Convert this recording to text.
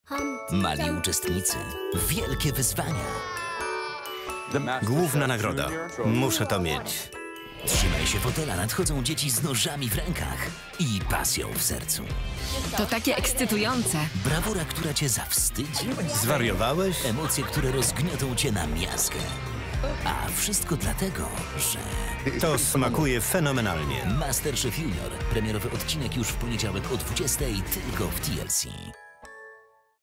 Mali uczestnicy. Wielkie wyzwania. Główna nagroda. Muszę to mieć. Trzymaj się fotela, nadchodzą dzieci z nożami w rękach i pasją w sercu. To takie ekscytujące. Brawura, która cię zawstydzi. Zwariowałeś? Emocje, które rozgniotą cię na miazgę. A wszystko dlatego, że... To smakuje fenomenalnie. MasterChef Junior. Premierowy odcinek już w poniedziałek o 20:00 tylko w TLC.